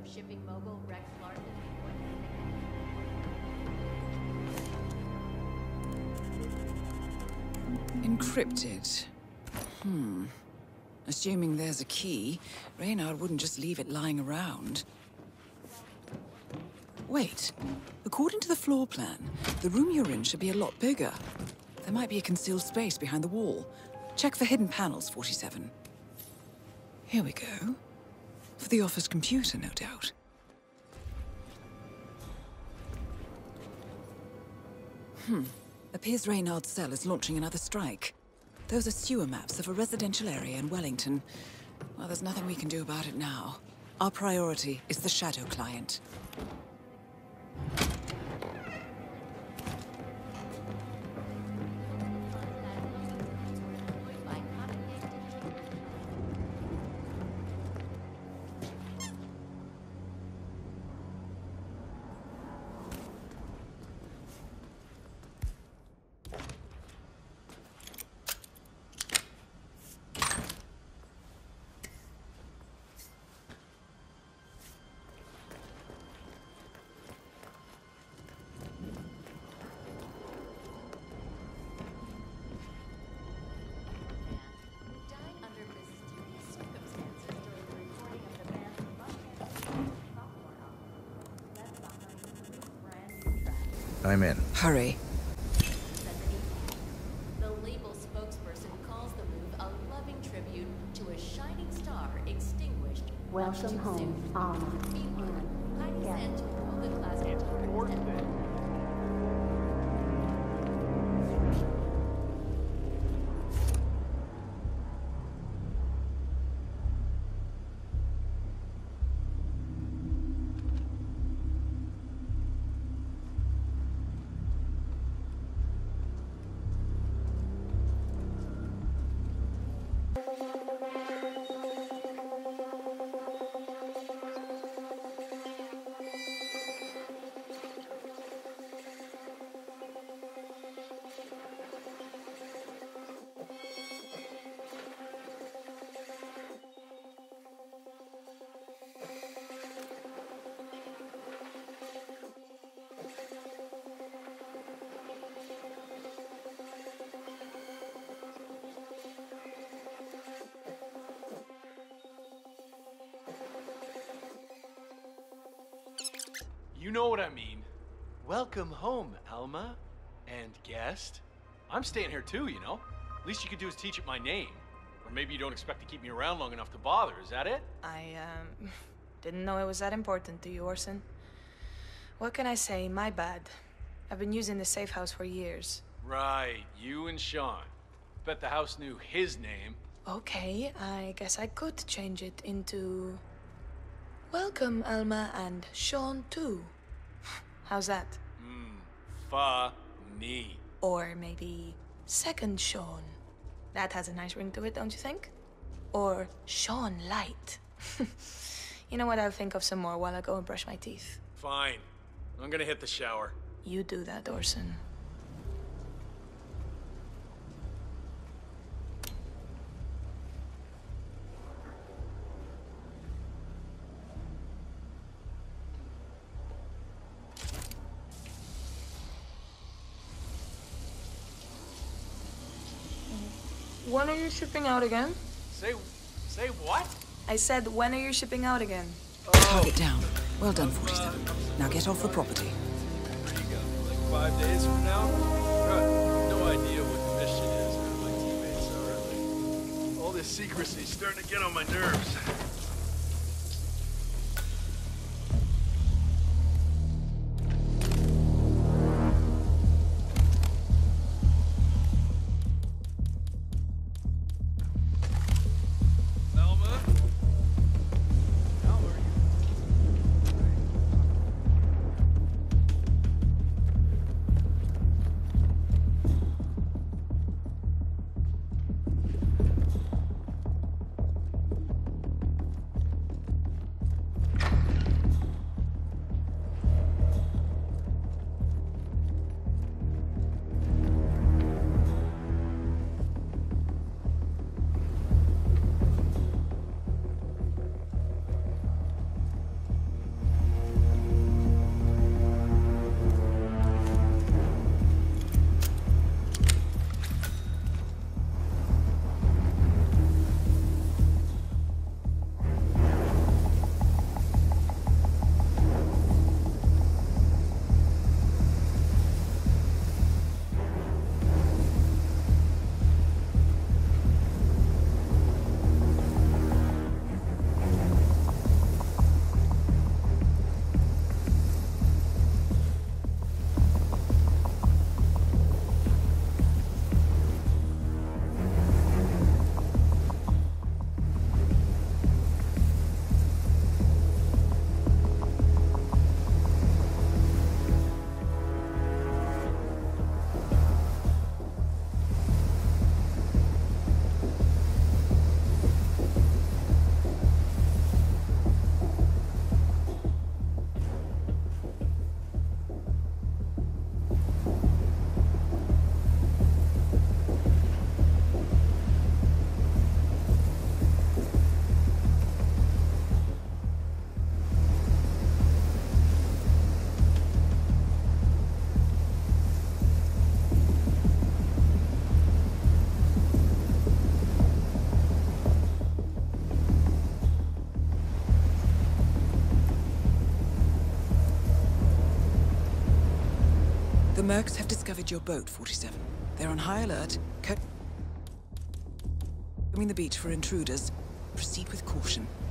of shipping mogul Rex Larson. Encrypted. Assuming there's a key, Reynard wouldn't just leave it lying around. Wait. According to the floor plan, the room you're in should be a lot bigger. There might be a concealed space behind the wall. Check for hidden panels, 47. Here we go. For the office computer, no doubt. Appears Reynard's cell is launching another strike. Those are sewer maps of a residential area in Wellington. Well, there's nothing we can do about it now. Our priority is the Shadow client. I'm in. Hurry. The label spokesperson calls the move a loving tribute to a shining star extinguished. Welcome home, Alma. Meanwhile, Heidi Santorum, the class photographer. You know what I mean. Welcome home, Alma. And guest. I'm staying here too, you know. Least you could do is teach it my name. Or maybe you don't expect to keep me around long enough to bother, is that it? I, didn't know it was that important to you, Orson. What can I say? My bad. I've been using the safe house for years. Right, you and Sean. Bet the house knew his name. Okay, I guess I could change it into... Welcome, Alma, and Sean, too. How's that? Funny. Or maybe Second Sean. That has a nice ring to it, don't you think? Or Sean Light. You know what, I'll think of some more while I go and brush my teeth. Fine. I'm gonna hit the shower. You do that, Orson. When are you shipping out again? Say what? I said, when are you shipping out again? Target down. Well done, 47. Now get off the property. Where you go? Like 5 days from now? Right. No idea what the mission is or who my teammates are. Really. All this secrecy's starting to get on my nerves. The Mercs have discovered your boat, 47. They're on high alert. Combing the beach for intruders. Proceed with caution.